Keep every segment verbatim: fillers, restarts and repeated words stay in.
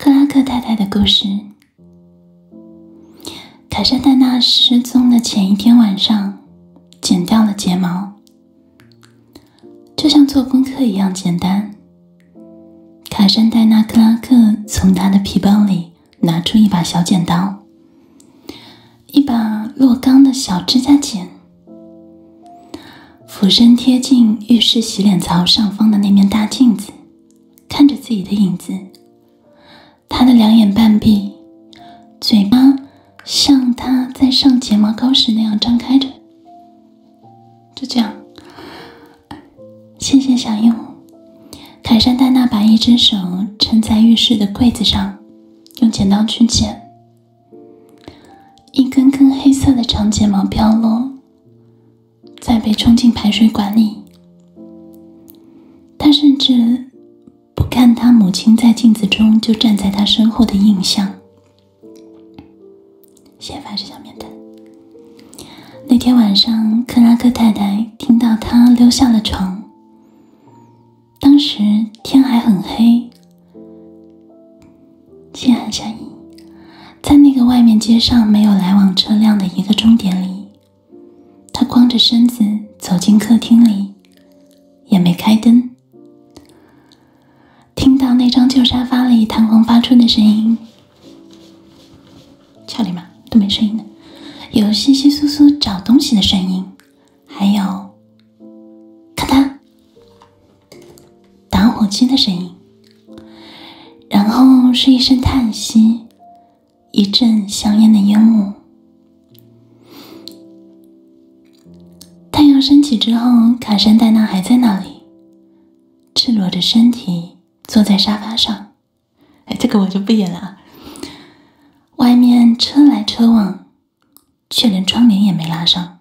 克拉克太太的故事。凯莎戴娜失踪的前一天晚上，剪掉了睫毛，就像做功课一样简单。凯莎戴娜·克拉克从她的皮包里拿出一把小剪刀，一把落钢的小指甲剪，俯身贴近浴室洗脸槽上方的那面大镜子，看着自己的影子。她的两眼半闭，嘴巴像她在上睫毛膏时那样张开着。就这样，谢谢小用。凯莎戴娜把一只手撑在浴室的柜子上，用剪刀去剪。一根根黑色的长睫毛飘落，再被冲进排水管里。她甚至不看她母亲在镜子中就站在她身后的印象。谢谢法师小面谈。那天晚上，克拉克太太听到她溜下了床。当时天还很黑，谢谢夏意。在那个外面街上没有来往车辆的一个钟点里，她光着身子走进客厅里，也没开灯。听到那张旧沙发里弹簧发出的声音，俏丽嘛都没声音的，有窸窸窣窣找东西的声音，还有咔嗒打火机的声音，然后是一声叹息，一阵香烟的烟雾。太阳升起之后，卡珊戴娜还在那里，赤裸着身体坐在沙发上。哎，这个我就不演了啊。外面车来车往，却连窗帘也没拉上。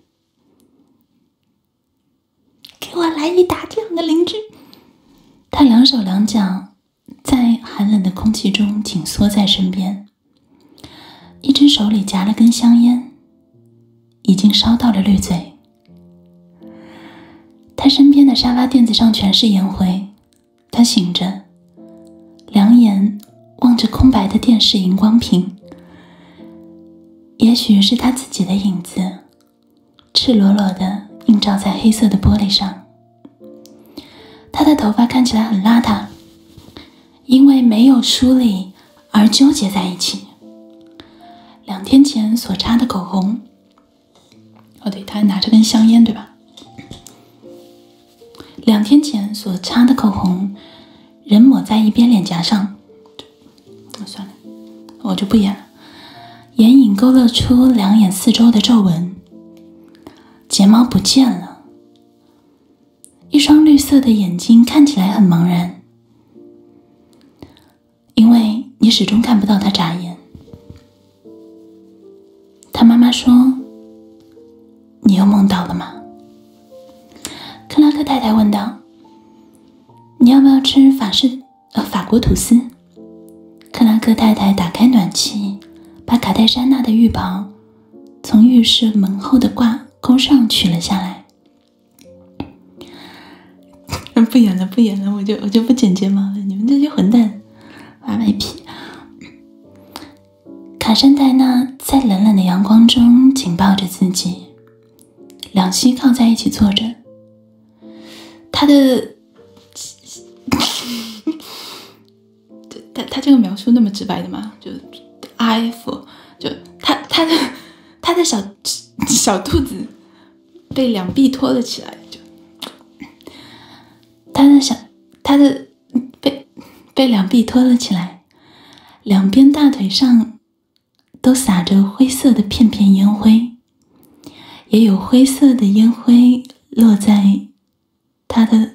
给我来一打这样的邻居！他两手两脚在寒冷的空气中紧缩在身边，一只手里夹了根香烟，已经烧到了绿嘴。他身边的沙发垫子上全是烟灰，他醒着，两眼望着空白的电视荧光屏，也许是他自己的影子，赤裸裸地映照在黑色的玻璃上。他的头发看起来很邋遢，因为没有梳理而纠结在一起。两天前所擦的口红，哦对，他还拿着根香烟，对吧？两天前所擦的口红仍抹在一边脸颊上，算了，我就不演了。眼影勾勒出两眼四周的皱纹，睫毛不见了，一双绿色的眼睛看起来很茫然，因为你始终看不到他眨眼。他妈妈说：“你又梦到了吗？”克拉克太太问道：“你要不要吃法式呃法国吐司？”克拉克太太打开暖气，把卡戴珊娜的浴袍从浴室门后的挂钩上取了下来。不演了，不演了，我就我就不剪睫毛了，你们这些混蛋，挖卖皮。卡珊戴娜在冷冷的阳光中紧抱着自己，两膝靠在一起坐着。她的他他这个描述那么直白的吗？就 I F 就他他的他的小小肚子被两臂托了起来，就他的小他的被被两臂托了起来，两边大腿上都撒着灰色的片片烟灰，也有灰色的烟灰落在他的。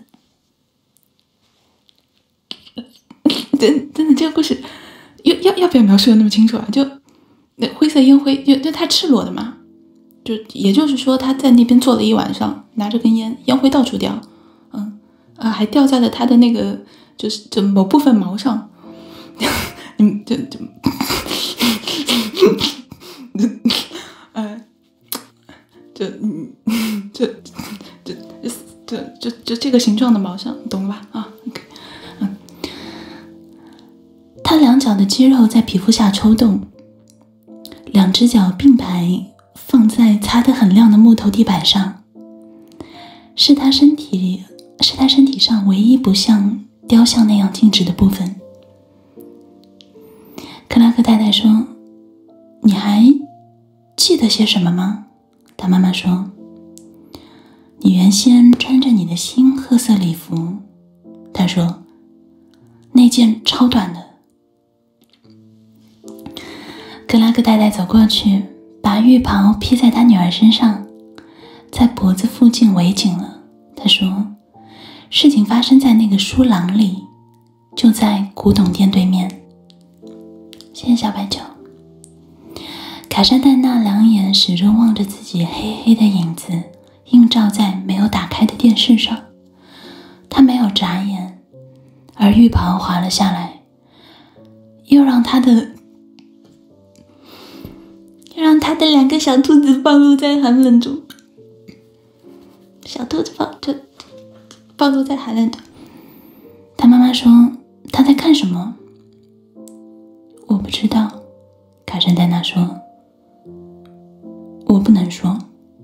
真真的，这个故事要要要不要描述的那么清楚啊？就那灰色烟灰，就就他赤裸的嘛，就也就是说他在那边坐了一晚上，拿着根烟，烟灰到处掉，嗯啊，还掉在了他的那个就是就某部分毛上，嗯，就就呃，就嗯就就就就就这个形状的毛上，你懂了吧？啊 ，OK。他两脚的肌肉在皮肤下抽动，两只脚并排放在擦得很亮的木头地板上，是他身体是他身体上唯一不像雕像那样静止的部分。克拉克太太说：“你还记得些什么吗？”他妈妈说：“你原先穿着你的新褐色礼服。”他说：“那件超短的。”克拉克太太走过去，把浴袍披在他女儿身上，在脖子附近围紧了。他说：“事情发生在那个书廊里，就在古董店对面。”谢谢小白球。卡莎戴娜两眼始终望着自己黑黑的影子映照在没有打开的电视上，她没有眨眼，而浴袍滑了下来，又让她的又让她的两个小兔子暴露在寒冷中。小兔子暴就暴露在寒冷中。她妈妈说：“她在看什么？”我不知道，卡珊戴娜说。我不能说。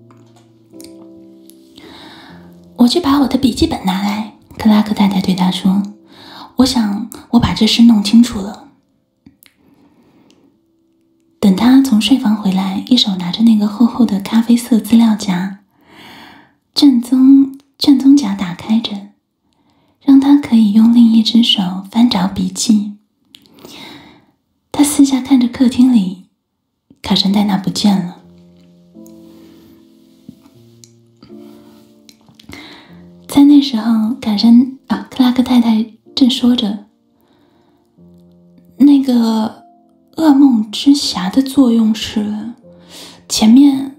我去把我的笔记本拿来，克拉克太太对他说。我想我把这事弄清楚了。等他从睡房回来，一手拿着那个厚厚的咖啡色资料夹，卷宗卷宗夹打开着，让他可以用另一只手翻找笔记。他四下看着客厅里，卡珊戴娜不见了。在那时候，卡珊啊，克拉克太太正说着，那个噩梦之匣的作用是前面。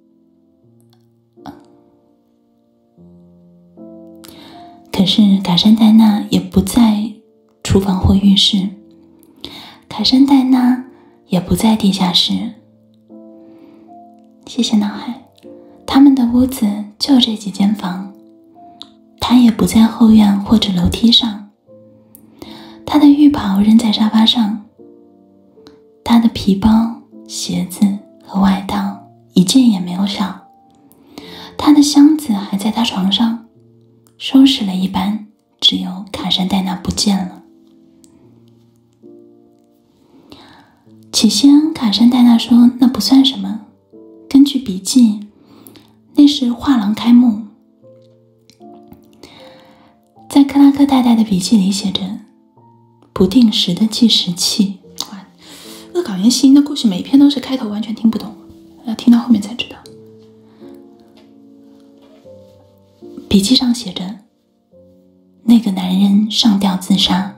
可是卡珊戴娜也不在厨房或浴室，卡珊戴娜也不在地下室。谢谢脑海，他们的屋子就这几间房。他也不在后院或者楼梯上，他的浴袍扔在沙发上，他的皮包、鞋子和外套一件也没有少，他的箱子还在他床上，收拾了一般，只有卡珊戴娜不见了。起先卡珊戴娜说那不算什么，根据笔记，那是画廊开幕。在克拉克太太的笔记里写着不定时的计时器。哇，恶搞原型的故事每一篇都是开头完全听不懂，要听到后面才知道。笔记上写着那个男人上吊自杀。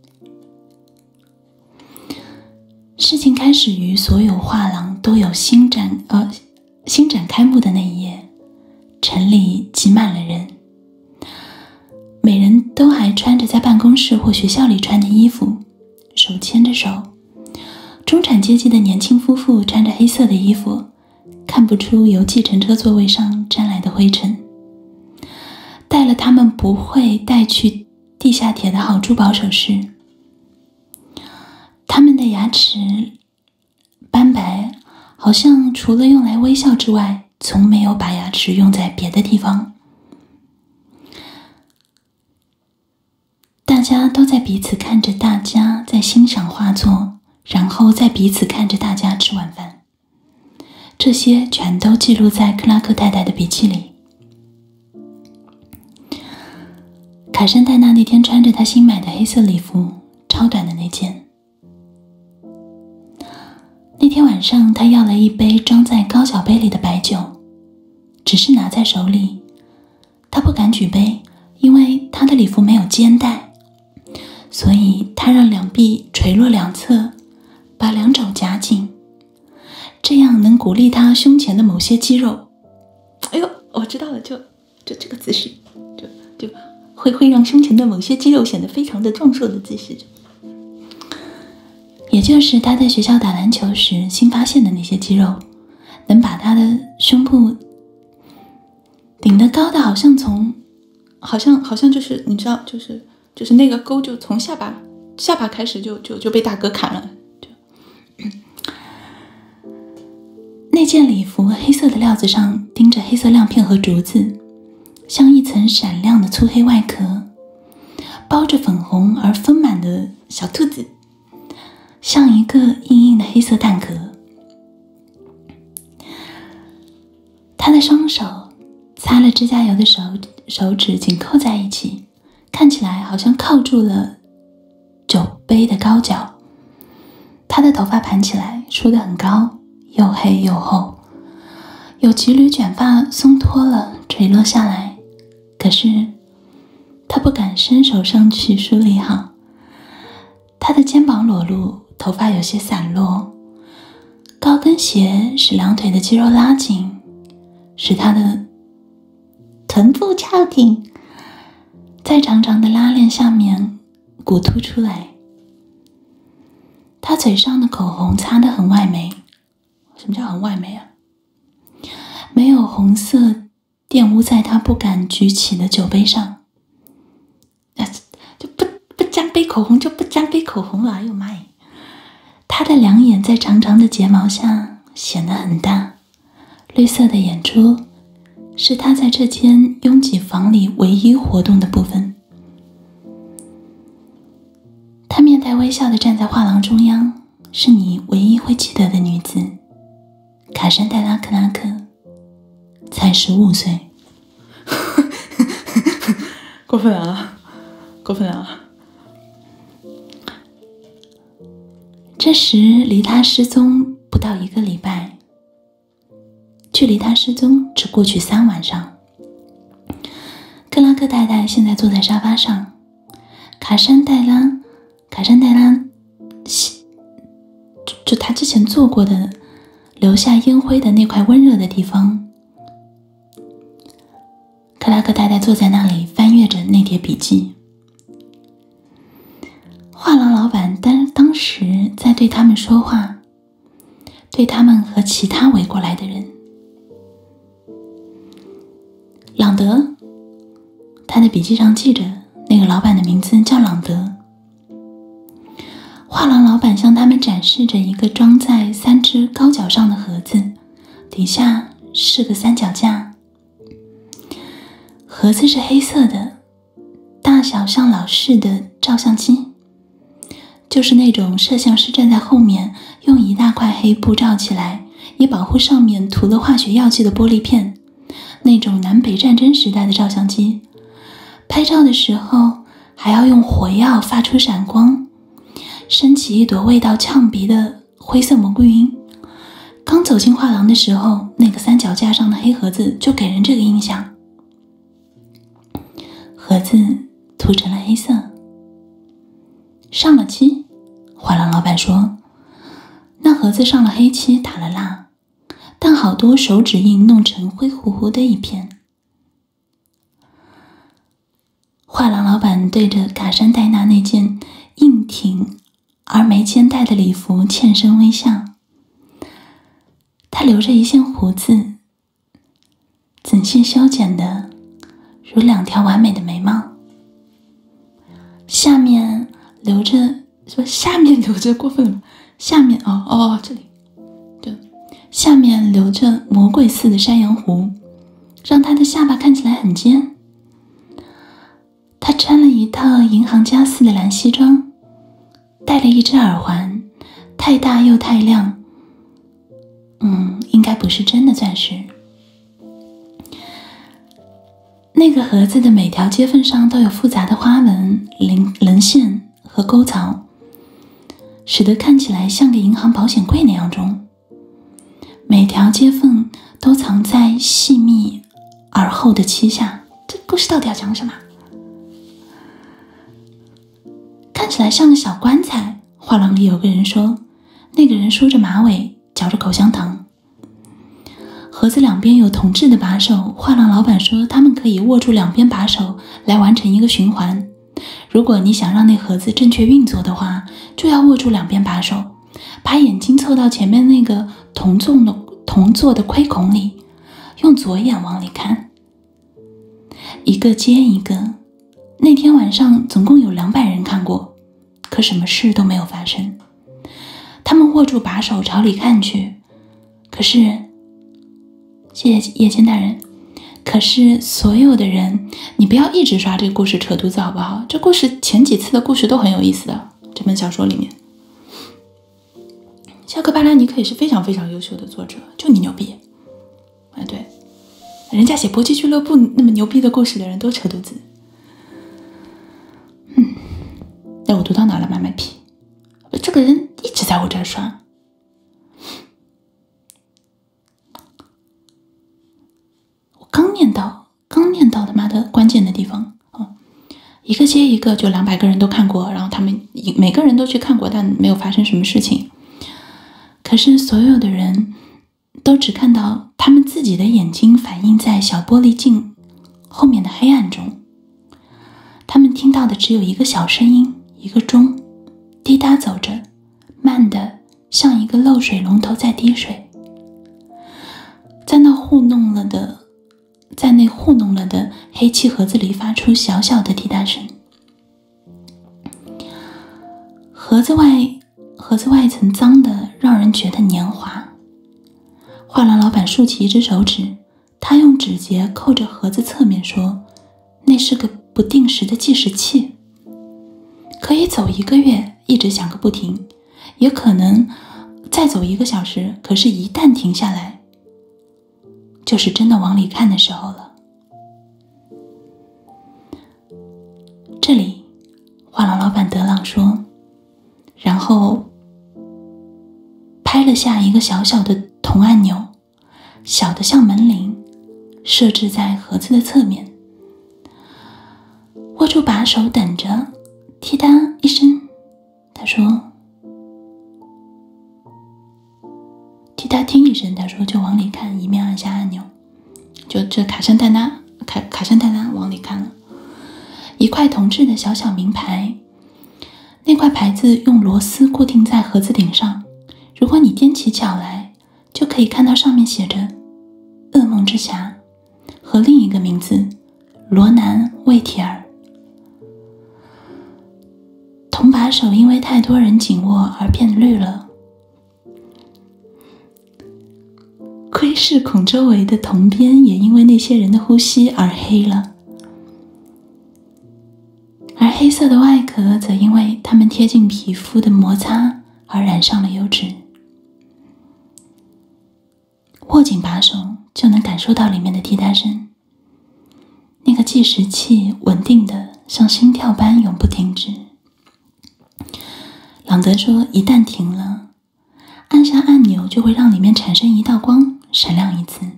事情开始于所有画廊都有新展呃新展开幕的那一夜，城里挤满了人，每人都还穿着在办公室或学校里穿的衣服，手牵着手。中产阶级的年轻夫妇穿着黑色的衣服，看不出由计程车座位上沾来的灰尘。戴了他们不会带去地下铁的好珠宝首饰。他们的牙齿斑白，好像除了用来微笑之外，从没有把牙齿用在别的地方。大家都在彼此看着大家在欣赏画作，然后再彼此看着大家吃晚饭。这些全都记录在克拉克太太的笔记里。卡珊戴娜那天穿着她新买的黑色礼服，超短的那件。那天晚上，她要了一杯装在高脚杯里的白酒，只是拿在手里。她不敢举杯，因为她的礼服没有肩带，所以她让两臂垂落两侧，把两肘夹紧，这样能鼓励她胸前的某些肌肉。哎呦，我知道了，就就这个姿势，就就会会让胸前的某些肌肉显得非常的壮硕的姿势。也就是他在学校打篮球时新发现的那些肌肉，能把他的胸部顶得高的好像从好像好像就是你知道就是就是那个沟就从下巴下巴开始就就就被大哥砍了。就那件礼服黑色的料子上钉着黑色亮片和竹子，像一层闪亮的粗黑外壳，包着粉红而丰满的小兔子，像一个硬硬的黑色蛋壳。他的双手擦了指甲油的手手指紧扣在一起，看起来好像靠住了酒杯的高脚。他的头发盘起来，梳得很高，又黑又厚，有几缕卷发松脱了垂落下来，可是他不敢伸手上去梳理好。他的肩膀裸露，头发有些散落，高跟鞋使两腿的肌肉拉紧，使他的臀部翘挺，在长长的拉链下面鼓凸出来。他嘴上的口红擦得很外眉。什么叫很外眉啊？没有红色玷污在他不敢举起的酒杯上。啊，就不不沾杯口红就不沾杯口红了，哎呦妈呀！他的两眼在长长的睫毛下显得很大，绿色的眼珠是他在这间拥挤房里唯一活动的部分。她面带微笑地站在画廊中央，是你唯一会记得的女子，卡珊黛拉·克拉克，才十五岁。过分了啊，过分了啊！这时离他失踪不到一个礼拜，距离他失踪只过去三晚上。克拉克太太现在坐在沙发上，卡珊黛拉，卡珊黛拉，就就她之前坐过的留下烟灰的那块温热的地方。克拉克太太坐在那里翻阅着那叠笔记。画廊老板当当时在对他们说话，对他们和其他围过来的人。朗德，他的笔记上记着那个老板的名字叫朗德。画廊老板向他们展示着一个装在三只高脚上的盒子，底下是个三脚架。盒子是黑色的，大小像老式的照相机，就是那种摄像师站在后面用一大块黑布罩起来，以保护上面涂了化学药剂的玻璃片，那种南北战争时代的照相机。拍照的时候还要用火药发出闪光，升起一朵味道呛鼻的灰色蘑菇云。刚走进画廊的时候，那个三脚架上的黑盒子就给人这个印象。盒子涂成了黑色，上了漆。画廊老板说，那盒子上了黑漆，打了蜡，但好多手指印弄成灰乎乎的一片。画廊老板对着卡珊黛娜那件硬挺而没肩带的礼服欠身微笑。他留着一线胡子，仔细修剪的如两条完美的眉毛，下面留着说下面留着过分了吗？下面哦哦这里，对，下面留着魔鬼似的山羊胡，让他的下巴看起来很尖。他穿了一套银行家似的蓝西装，戴了一只耳环，太大又太亮，嗯，应该不是真的钻石。那个盒子的每条接缝上都有复杂的花纹、棱线和沟槽，使得看起来像个银行保险柜那样重。每条接缝都藏在细密而厚的漆下。这故事到底要讲什么？看起来像个小棺材。画廊里有个人说，那个人梳着马尾，嚼着口香糖。盒子两边有铜制的把手，画廊老板说他们可以握住两边把手来完成一个循环。如果你想让那盒子正确运作的话，就要握住两边把手，把眼睛凑到前面那个铜做的铜做的窥孔里，用左眼往里看，一个接一个。那天晚上总共有两百人看过， 可什么事都没有发生。他们握住把手朝里看去，可是，谢谢叶谦大人，可是所有的人，你不要一直刷这个故事扯犊子好不好？这故事前几次的故事都很有意思的，这本小说里面。肖克巴拉尼克也是非常非常优秀的作者，就你牛逼。啊，对，人家写搏击俱乐部那么牛逼的故事的人都扯犊子。嗯，那我读到哪了？买买屁！这个人一直在我这儿刷。我刚念到，刚念到的妈的关键的地方哦，一个接一个，就两百个人都看过，然后他们每个人都去看过，但没有发生什么事情。可是所有的人都只看到他们自己的眼睛反映在小玻璃镜后面的黑暗中，他们听到的只有一个小声音，一个钟滴答走着，慢的像一个漏水龙头在滴水，在那糊弄了的在那糊弄了的黑漆盒子里发出小小的滴答声。盒子外盒子外层脏的让人觉得黏滑。画廊老板竖起一只手指，他用指节扣着盒子侧面说，那是个不定时的计时器，可以走一个月一直响个不停，也可能再走一个小时，可是一旦停下来就是真的往里看的时候了。这里画廊老板德朗说，然后拍了下一个小小的铜按钮，小的像门铃，设置在盒子的侧面。握住把手等着，踢答一声，他说，踢答听一声，他说就往里看，一面按下按钮，就这卡山丹娜卡卡山丹娜往里看了。一块铜制的小小名牌，那块牌子用螺丝固定在盒子顶上，如果你踮起脚来，就可以看到上面写着噩梦之匣和另一个名字罗南·魏提尔。铜把手因为太多人紧握而变绿了，窥视孔周围的铜边也因为那些人的呼吸而黑了，而黑色的外壳则因为它们贴近皮肤的摩擦而染上了油脂。握紧把手就能感受到里面的滴答声，那个计时器稳定的像心跳般永不停止。朗德说，一旦停了，按下按钮就会让里面产生一道光，闪亮一次。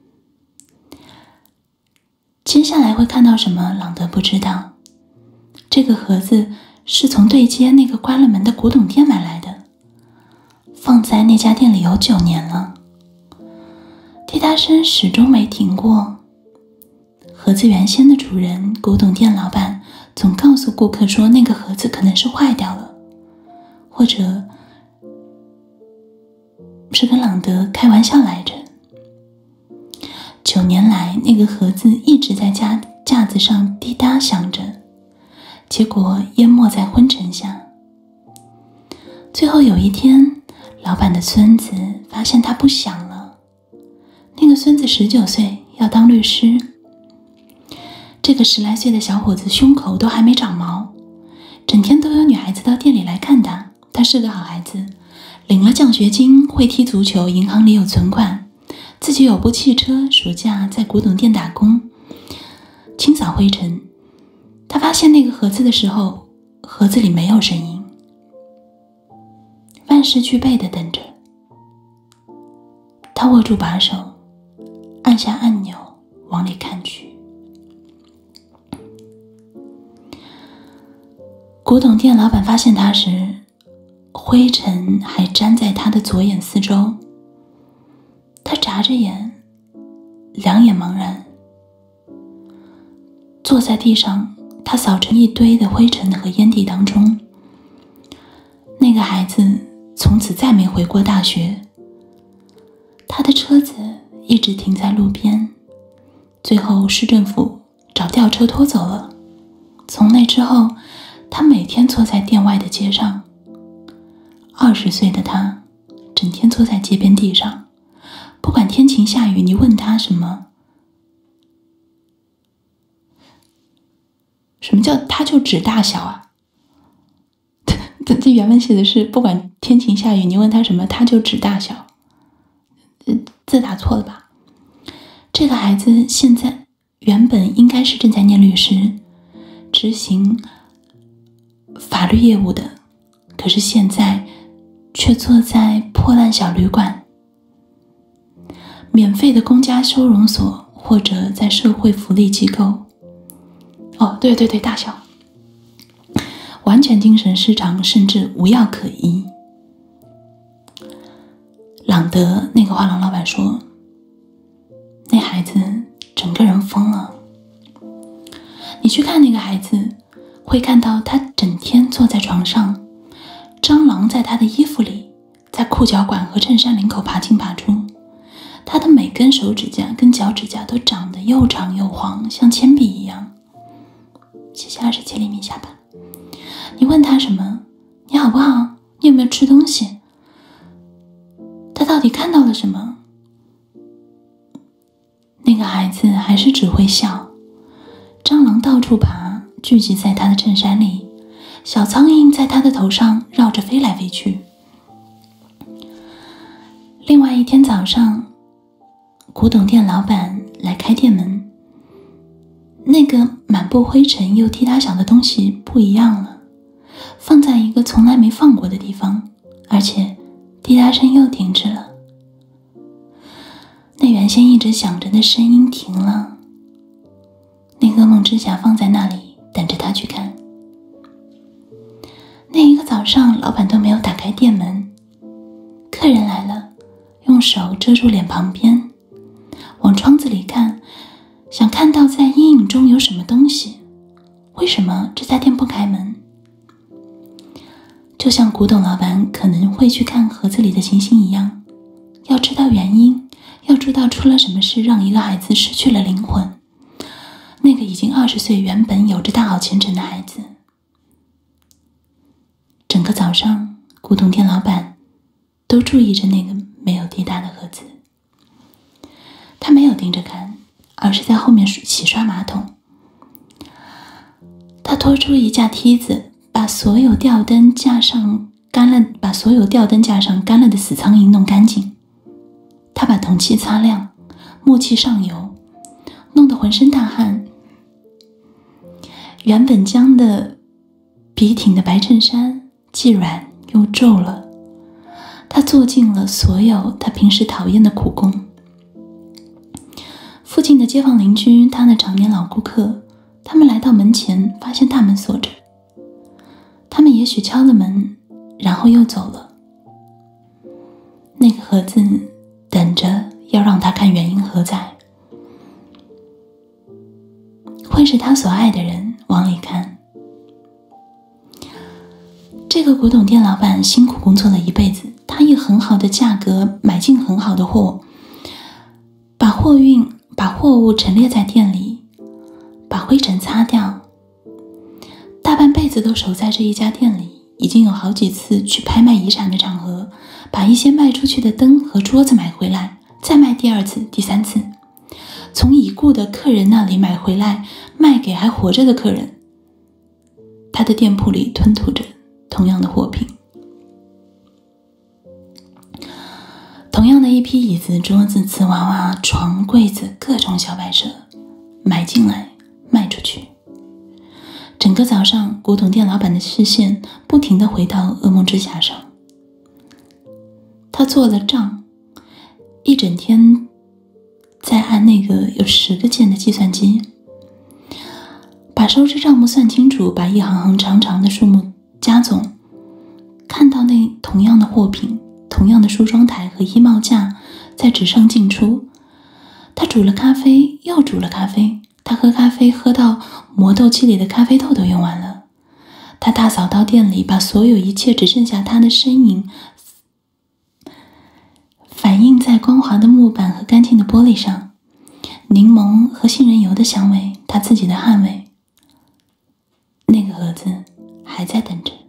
接下来会看到什么，朗德不知道。这个盒子是从对街那个关了门的古董店买来的，放在那家店里有九年了。滴答声始终没停过。盒子原先的主人，古董店老板，总告诉顾客说那个盒子可能是坏掉了，或者是跟朗德开玩笑来着。九年来，那个盒子一直在架架子上滴答响着，结果淹没在昏沉下。最后有一天，老板的孙子发现它不响了。那个孙子十九岁，要当律师。这个十来岁的小伙子胸口都还没长毛，整天都有女孩子到店里来看他。他是个好孩子，领了奖学金，会踢足球，银行里有存款，自己有部汽车，暑假在古董店打工，清扫灰尘。他发现那个盒子的时候，盒子里没有声音，万事俱备的等着。他握住把手，按下按钮，往里看去。古董店老板发现他时，灰尘还粘在他的左眼四周。他眨着眼，两眼茫然，坐在地上，他扫成一堆的灰尘和烟蒂当中。那个孩子从此再没回过大学，他的车子一直停在路边，最后市政府找吊车拖走了。从那之后， 他每天坐在店外的街上。二十岁的他整天坐在街边地上，不管天晴下雨，你问他什么，什么叫他就指大小啊？这原文写的是不管天晴下雨，你问他什么，他就指大小。字打错了吧？这个孩子现在原本应该是正在念律师，执行法律业务的，可是现在却坐在破烂小旅馆、免费的公家收容所，或者在社会福利机构。哦，对对对，大小，完全精神失常，甚至无药可医。朗德那个画廊老板说，那孩子整个人疯了。你去看那个孩子，会看到他整天坐在床上，蟑螂在他的衣服里，在裤脚管和衬衫领口爬进爬出，他的每根手指甲跟脚趾甲都长得又长又黄，像铅笔一样。谢谢二十七厘米下巴。你问他什么？你好不好？你有没有吃东西？他到底看到了什么？那个孩子还是只会笑。蟑螂到处爬，聚集在他的衬衫里，小苍蝇在他的头上绕着飞来飞去。另外一天早上，古董店老板来开店门，那个满布灰尘又替他想的东西不一样了，放在一个从来没放过的地方，而且滴答声又停止了。那原先一直响着的声音停了，那噩梦指甲放在那里等着他去看。那一个早上，老板都没有打开店门，客人来了，用手遮住脸旁边，往窗子里看，想看到在阴影中有什么东西。为什么这家店不开门？就像古董老板可能会去看盒子里的星星一样，要知道原因，要知道出了什么事让一个孩子失去了灵魂。那个已经二十岁，原本有着大好前程的孩子。整个早上，古董店老板都注意着那个没有滴答的盒子。他没有盯着看，而是在后面洗刷马桶。他拖出一架梯子，把所有吊灯架上干了，把所有吊灯架上干了的死苍蝇弄干净。他把铜器擦亮，木器上油，弄得浑身大汗。原本僵的笔挺的白衬衫既软又皱了。他做尽了所有他平时讨厌的苦工。附近的街坊邻居，他的常年老顾客，他们来到门前，发现大门锁着。他们也许敲了门，然后又走了。那个盒子等着要让他看原因何在，会是他所爱的人往里看。这个古董店老板辛苦工作了一辈子，他以很好的价格买进很好的货，把货运把货物陈列在店里，把灰尘擦掉，大半辈子都守在这一家店里。已经有好几次去拍卖遗产的场合，把一些卖出去的灯和桌子买回来，再卖第二次、第三次，从已故的客人那里买回来，卖给还活着的客人。他的店铺里吞吐着同样的货品，同样的一批椅子、桌子、瓷娃娃、床、柜子，各种小摆设，买进来，卖出去。整个早上，古董店老板的视线不停地回到噩梦之匣上。他做了账，一整天在按那个有十个键的计算机，把收支账目算清楚，把一行行长长的数目加总，看到那同样的货品、同样的梳妆台和衣帽架在纸上进出。他煮了咖啡，又煮了咖啡。他喝咖啡喝到磨豆机里的咖啡豆都用完了。他大扫到店里，把所有一切只剩下他的身影反映在光滑的木板和干净的玻璃上，柠檬和杏仁油的香味，他自己的汗味。那个盒子还在等着。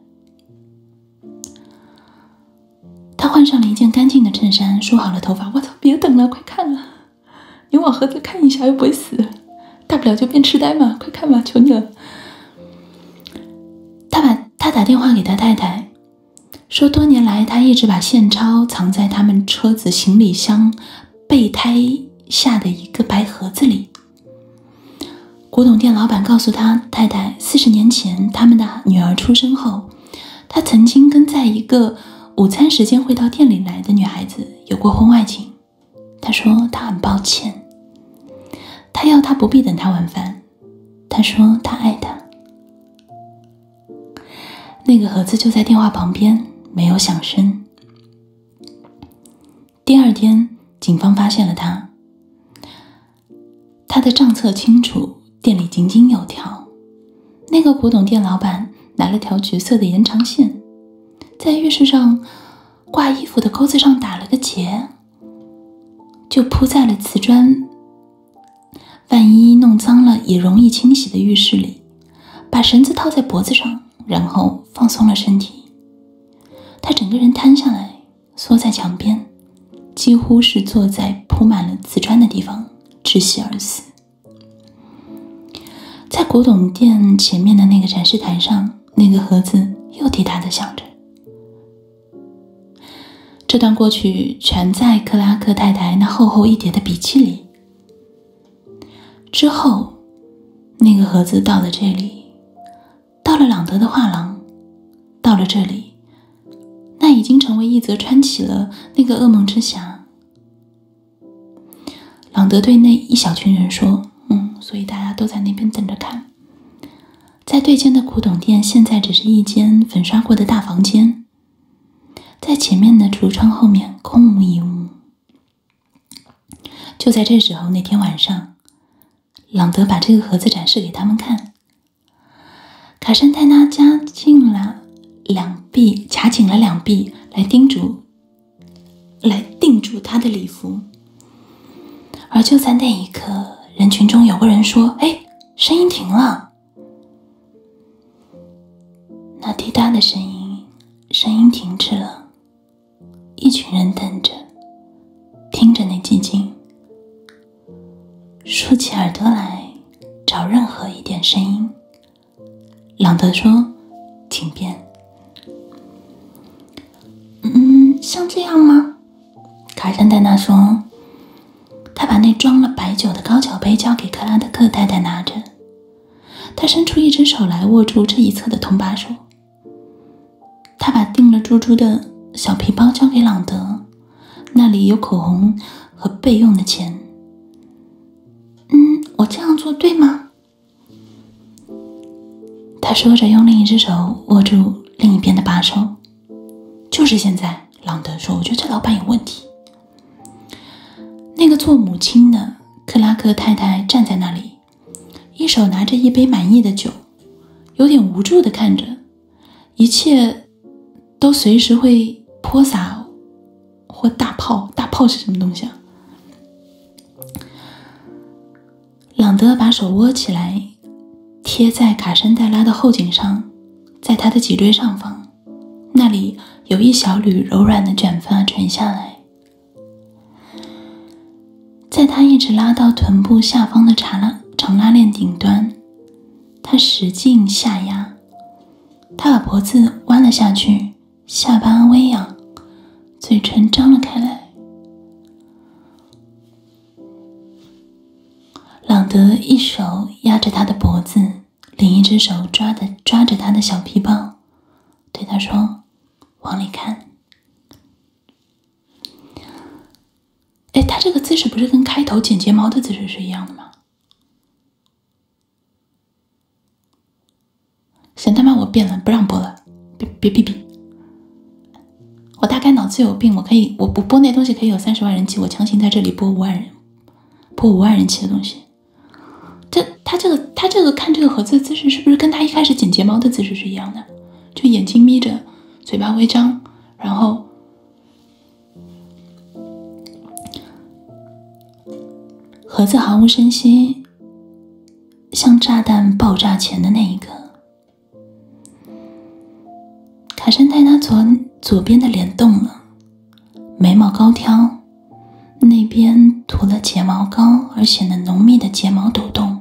他换上了一件干净的衬衫，梳好了头发。我操，别等了，快看了！你往盒子看一下，又不会死，大不了就变痴呆嘛，快看吧，求你了。他把他打电话给他太太，说多年来他一直把现钞藏在他们车子行李箱备胎下的一个白盒子里。古董店老板告诉他太太，四十年前他们的女儿出生后，他曾经跟在一个午餐时间会到店里来的女孩子有过婚外情。他说他很抱歉，他要他不必等他晚饭，他说他爱他。那个盒子就在电话旁边，没有响声。第二天警方发现了他，他的账册清楚，店里井井有条。那个古董店老板拿了条橘色的延长线，在浴室上挂衣服的钩子上打了个结，就铺在了瓷砖万一弄脏了也容易清洗的浴室里，把绳子套在脖子上，然后放松了身体。他整个人瘫下来，缩在墙边，几乎是坐在铺满了瓷砖的地方窒息而死。在古董店前面的那个展示台上，那个盒子又滴答地响着。这段过去全在克拉克太太那厚厚一叠的笔记里。之后，那个盒子到了这里，到了朗德的画廊，到了这里，那已经成为一则传奇了。那个噩梦之匣，朗德对那一小群人说：“嗯，所以大家都在那边等着看。”在对间的古董店现在只是一间粉刷过的大房间，在前面的橱窗后面空无一物。就在这时候，那天晚上，朗德把这个盒子展示给他们看。卡珊泰娜夹紧了两臂，卡紧了两臂来叮嘱，来定住他的礼服。而就在那一刻，人群中有个人说：“哎，声音停了。”那滴答的声音，声音停止了。一群人等着，听着那寂静，竖起耳朵来找任何一点声音。朗德说：“请便。”嗯，像这样吗？卡珊泰娜说。他把那装了白酒的高脚杯交给克拉德克太太拿着，他伸出一只手来握住这一侧的铜把手。他把订了珠珠的小皮包交给朗德，那里有口红和备用的钱。嗯，我这样做对吗？他说着用另一只手握住另一边的把手。就是现在，朗德说，我觉得这老板有问题。那个做母亲的克拉克太太站在那里，一手拿着一杯满意的酒，有点无助地看着，一切都随时会泼洒或大炮。大炮是什么东西啊？朗德把手握起来，贴在卡珊黛拉的后颈上，在她的脊椎上方，那里有一小缕柔软的卷发垂下来。在他一直拉到臀部下方的长拉长拉链顶端，他使劲下压，他把脖子弯了下去，下巴微仰，嘴唇张了开来。朗德一手压着他的脖子，另一只手抓着抓着他的小皮包，对他说：“往里看。”哎，他这个姿势不是跟开头剪睫毛的姿势是一样的吗？行他妈我变了，不让播了，别别逼逼。我大概脑子有病，我可以我不播那东西可以有三十万人气，我强行在这里播五万人，播五万人气的东西。这他这个他这个看这个盒子的姿势是不是跟他一开始剪睫毛的姿势是一样的？就眼睛眯着，嘴巴微张，然后盒子毫无声息，像炸弹爆炸前的那一刻。 左边的脸动了，眉毛高挑，那边涂了睫毛膏而显得浓密的睫毛抖动。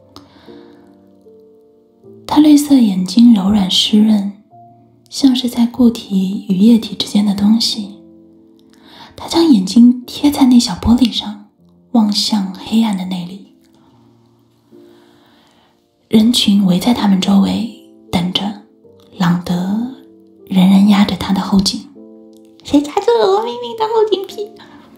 他绿色眼睛柔软湿润，像是在固体与液体之间的东西。他将眼睛贴在那小玻璃上，望向黑暗的那里。人群围在他们周围，等着。朗德仍然压着他的后颈。谁夹住了我明明的后颈皮？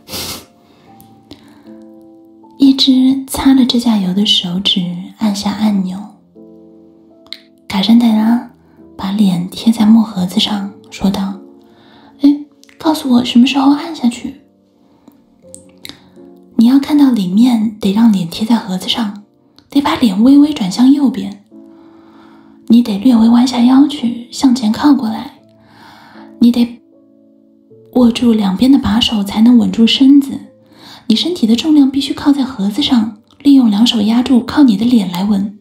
一只擦了指甲油的手指按下按钮。卡珊黛拉把脸贴在木盒子上，说道：哎，告诉我什么时候按下去。你要看到里面，得让脸贴在盒子上，得把脸微微转向右边，你得略微弯下腰去，向前靠过来，你得握住两边的把手才能稳住身子，你身体的重量必须靠在盒子上，利用两手压住，靠你的脸来稳。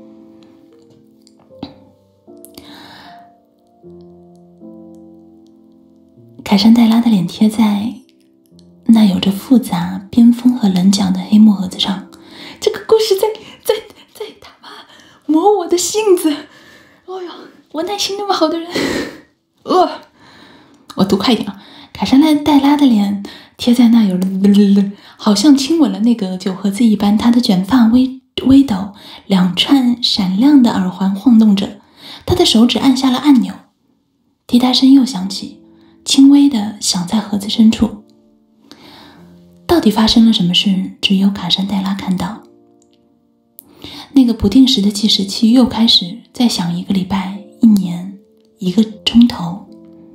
凯珊黛拉的脸贴在那有着复杂边锋和棱角的黑木盒子上。这个故事在在在他妈磨我的性子。哦哟，我耐心那么好的人，呃，我读快一点啊。凯珊黛拉的脸贴在那有了，好像亲吻了那个酒盒子一般。她的卷发微微抖，两串闪亮的耳环晃动着。她的手指按下了按钮，滴答声又响起，轻微的响在盒子深处。到底发生了什么事，只有卡珊黛拉看到。那个不定时的计时器又开始再响一个礼拜、一年、一个钟头。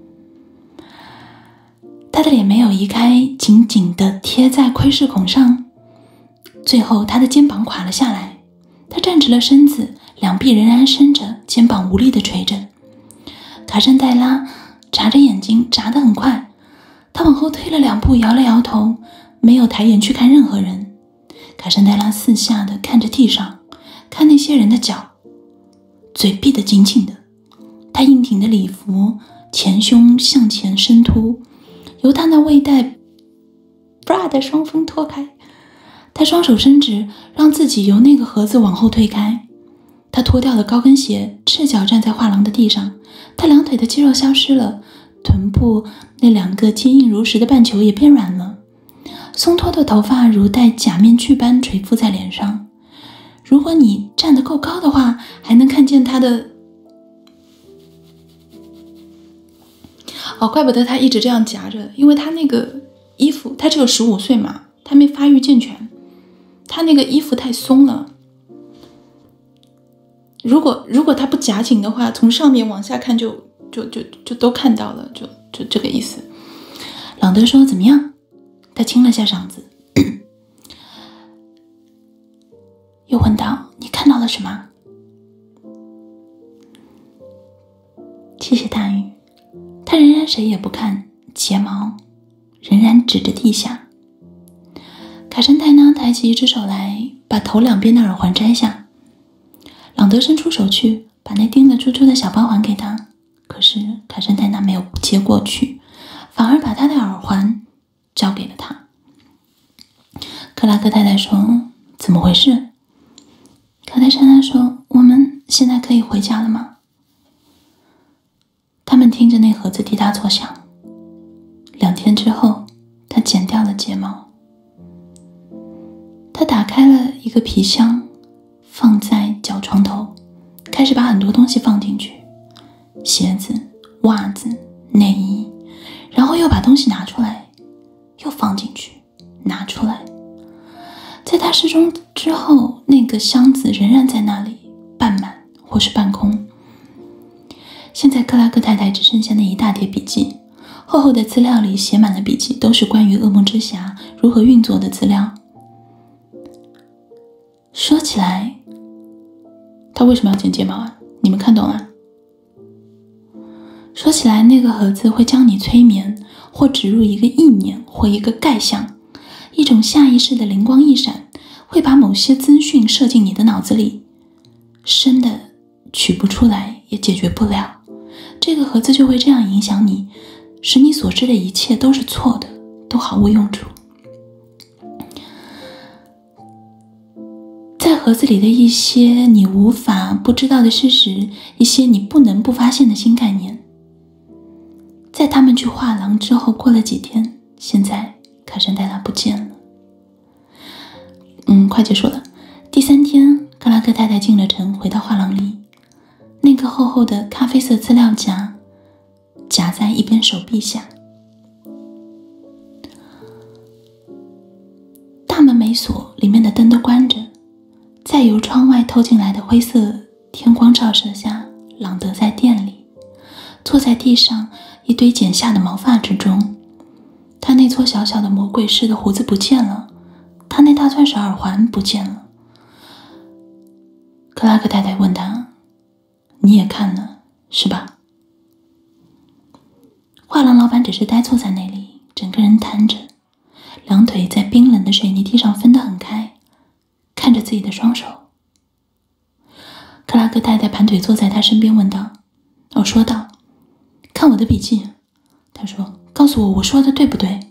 他的脸没有移开，紧紧地贴在窥视孔上。最后他的肩膀垮了下来，他站直了身子，两臂仍然伸着，肩膀无力地垂着。卡珊黛拉眨着眼睛，眨得很快，他往后退了两步，摇了摇头，没有抬眼去看任何人。卡珊黛拉四下地看着地上，看那些人的脚，嘴闭得紧紧的。他硬挺的礼服前胸向前伸凸，由他那未带 bra 的双峰脱开。他双手伸直，让自己由那个盒子往后推开。他脱掉了高跟鞋，赤脚站在画廊的地上。他两腿的肌肉消失了，臀部那两个坚硬如石的半球也变软了。松脱的头发如戴假面具般垂覆在脸上。如果你站得够高的话，还能看见他的……哦，怪不得他一直这样夹着，因为他那个衣服，他只有十五岁嘛，他没发育健全，他那个衣服太松了。如果如果他不夹紧的话，从上面往下看就就就就都看到了，就就这个意思。朗德说：“怎么样？”他清了下嗓子，又问道：“你看到了什么？”谢谢大鱼。他仍然谁也不看，睫毛仍然指着地下。卡珊黛拉抬起一只手来，把头两边的耳环摘下。朗德伸出手去，把那钉了珠珠的小包还给他，可是卡珊黛拉没有接过去，反而把他的耳环交给了他。克拉克太太说：“怎么回事？”卡戴珊拉说：“我们现在可以回家了吗？”他们听着那盒子滴答作响。两天之后，他剪掉了睫毛。他打开了一个皮箱，放在脚床头，开始把很多东西放进去，鞋子、袜子、内衣，然后又把东西拿出来，又放进去，拿出来。在他失踪之后，那个箱子仍然在那里，半满或是半空。现在克拉克太太只剩下那一大叠笔记，厚厚的资料里写满了笔记，都是关于噩梦之匣如何运作的资料。说起来，他为什么要剪睫毛啊？你们看懂了？说起来，那个盒子会将你催眠，或植入一个意念或一个概象，一种下意识的灵光一闪，会把某些资讯射进你的脑子里，深的取不出来，也解决不了。这个盒子就会这样影响你， 使你所知的一切都是错的，都毫无用处。在盒子里的一些你无法不知道的事实，一些你不能不发现的新概念，在他们去画廊之后过了几天，现在卡珊黛拉不见了。嗯，快结束了。第三天，克拉克太太进了城，回到画廊里，那个厚厚的咖啡色资料夹夹在一边手臂下。大门没锁，里面的灯都关着，在由窗外透进来的灰色天光照射下，朗德在店里，坐在地上一堆剪下的毛发之中。他那撮小小的魔鬼似的胡子不见了，他那大钻石耳环不见了。克拉克太太问他：“你也看了，是吧？”画廊老板只是呆坐在那里，整个人瘫着，两腿在冰冷的水泥地上分得很开，看着自己的双手。克拉克太太盘腿坐在他身边问道：“我说道，看我的笔记。”他说：“告诉我，我说的对不对？”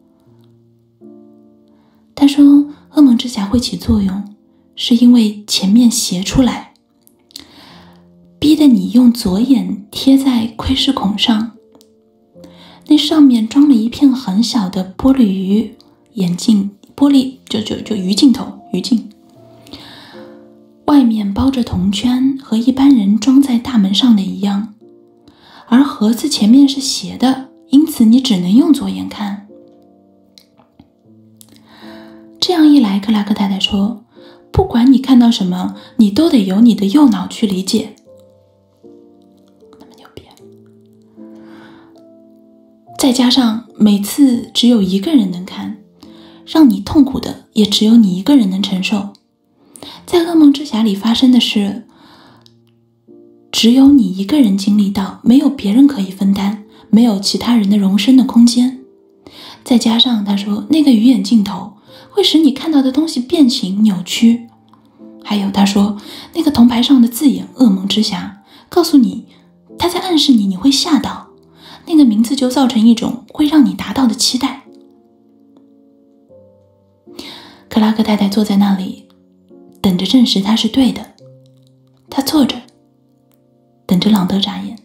他说：“噩梦之匣会起作用，是因为前面斜出来，逼得你用左眼贴在窥视孔上。那上面装了一片很小的玻璃鱼眼镜，玻璃就就就鱼镜头，鱼镜。外面包着铜圈，和一般人装在大门上的一样，而盒子前面是斜的，因此你只能用左眼看。”这样一来，克拉克太太说，不管你看到什么，你都得由你的右脑去理解。那么牛逼。再加上每次只有一个人能看，让你痛苦的也只有你一个人能承受。在噩梦之匣里发生的事，只有你一个人经历到，没有别人可以分担，没有其他人的容身的空间。再加上他说，那个鱼眼镜头会使你看到的东西变形扭曲。还有他说，那个铜牌上的字眼噩梦之匣告诉你，他在暗示你你会吓到，那个名字就造成一种会让你达到的期待。克拉克太太坐在那里，等着证实他是对的。他坐着等着朗德眨眼。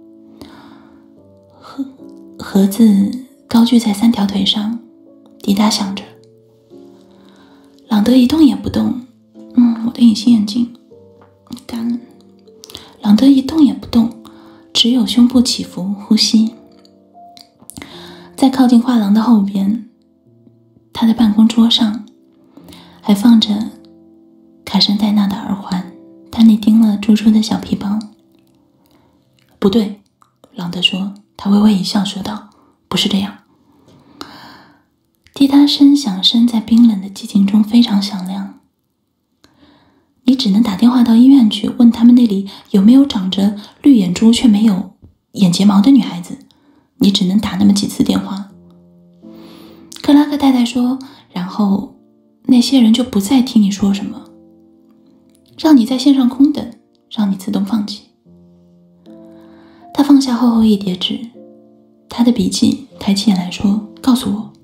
盒盒子高踞在三条腿上，滴答响着。朗德一动也不动。嗯，我的隐形眼镜干了。朗德一动也不动，只有胸部起伏呼吸。在靠近画廊的后边，他的办公桌上还放着卡珊黛娜的耳环，他那钉了珠珠的小皮包。不对，朗德说，他微微一笑说道，不是这样。滴答声响声在冰冷的寂静中非常响亮。你只能打电话到医院去，问他们那里有没有长着绿眼珠却没有眼睫毛的女孩子。你只能打那么几次电话。克拉克太太说，然后那些人就不再听你说什么，让你在线上空等，让你自动放弃。他放下厚厚一叠纸，他的笔记，抬起眼来说，告诉我，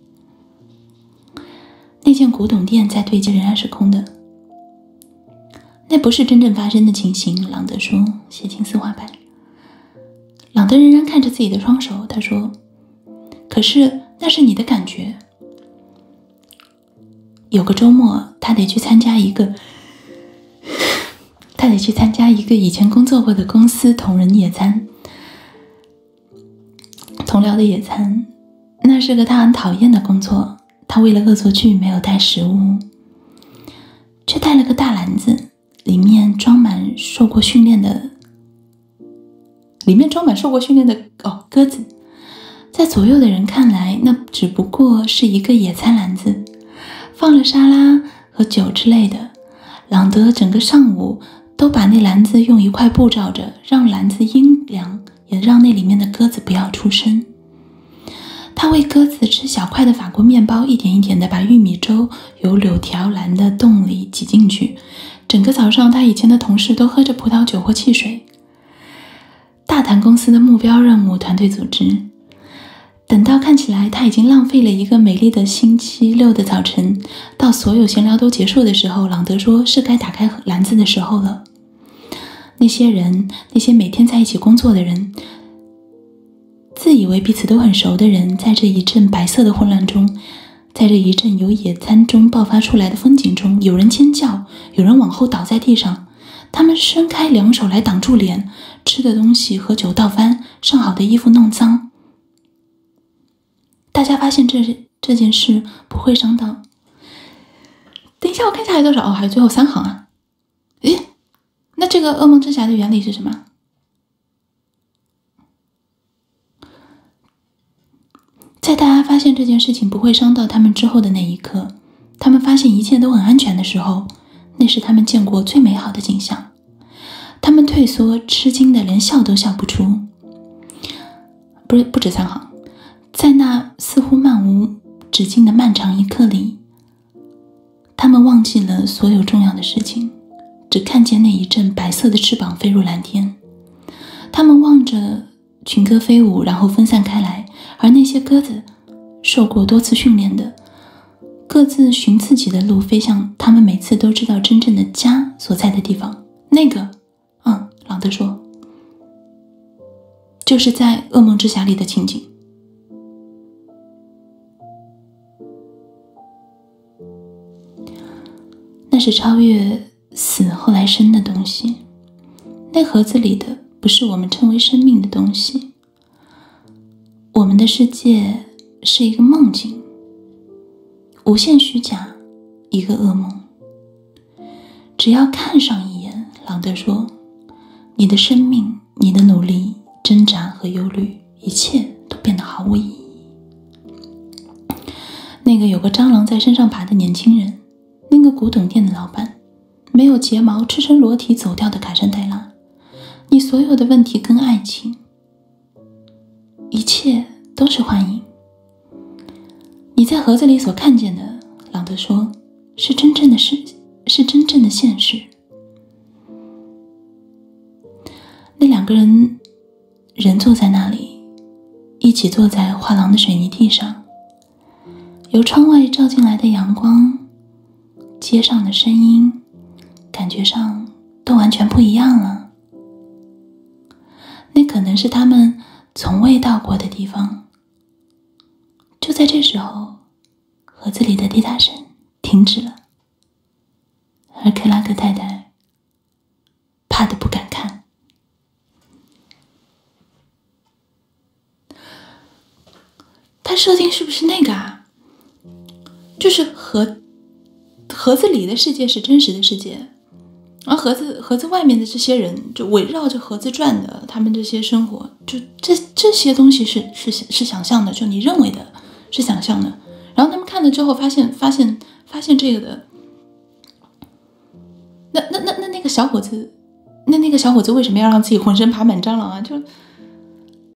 那间古董店在对街仍然是空的。那不是真正发生的情形，朗德说，写进丝滑板。朗德仍然看着自己的双手，他说，可是那是你的感觉。有个周末，他得去参加一个他得去参加一个以前工作过的公司同仁野餐，同僚的野餐。那是个他很讨厌的工作，他为了恶作剧没有带食物，却带了个大篮子，里面装满受过训练的里面装满受过训练的哦鸽子。在左右的人看来，那只不过是一个野餐篮子，放了沙拉和酒之类的。朗德整个上午都把那篮子用一块布罩着，让篮子阴凉，也让那里面的鸽子不要出声。他喂鸽子吃小块的法国面包，一点一点地把玉米粥由柳条篮的洞里挤进去。整个早上，他以前的同事都喝着葡萄酒或汽水。大谈公司的目标任务、团队组织。 等到看起来他已经浪费了一个美丽的星期六的早晨，到所有闲聊都结束的时候，朗德说是该打开篮子的时候了。那些人，那些每天在一起工作的人，自以为彼此都很熟的人，在这一阵白色的混乱中，在这一阵由野餐中爆发出来的风景中，有人尖叫，有人往后倒在地上，他们伸开两手来挡住脸，吃的东西和酒倒翻，上好的衣服弄脏。大家发现这这件事不会伤到。等一下，我看下来多少？哦，还有最后三行啊。诶，那这个噩梦之匣的原理是什么？在大家发现这件事情不会伤到他们之后的那一刻，他们发现一切都很安全的时候，那是他们见过最美好的景象。他们退缩，吃惊的连笑都笑不出。不是，不止三行。在那似乎漫无止境的漫长一刻里，他们忘记了所有重要的事情，只看见那一阵白色的翅膀飞入蓝天。他们望着群鸽飞舞，然后分散开来，而那些鸽子受过多次训练的，各自寻自己的路，飞向他们每次都知道真正的家所在的地方。那个，嗯，朗德说，就是在噩梦之匣里的情景。那是超越死后来生的东西，那盒子里的不是我们称为生命的东西。我们的世界是一个梦境，无限虚假，一个噩梦。只要看上一眼，朗德说，你的生命，你的努力，挣扎和忧虑，一切都变得毫无意义。那个有个蟑螂在身上爬的年轻人，那个古董店的老板，没有睫毛赤身裸体走掉的卡珊黛拉，你所有的问题跟爱情，一切都是幻影。你在盒子里所看见的，朗德说，是真正的事，是真正的现实。那两个人人坐在那里，一起坐在画廊的水泥地上，由窗外照进来的阳光，街上的声音，感觉上都完全不一样了。那可能是他们从未到过的地方。就在这时候，盒子里的滴答声停止了，而克拉克太太怕得不敢看。他设定是不是那个啊？就是盒盒子里的世界是真实的世界，而盒子盒子外面的这些人就围绕着盒子转的，他们这些生活，就这这些东西是是是想象的，就你认为的是想象的。然后他们看了之后发现发现发现这个的，那那那那那个小伙子，那那个小伙子为什么要让自己浑身爬满蟑螂啊？就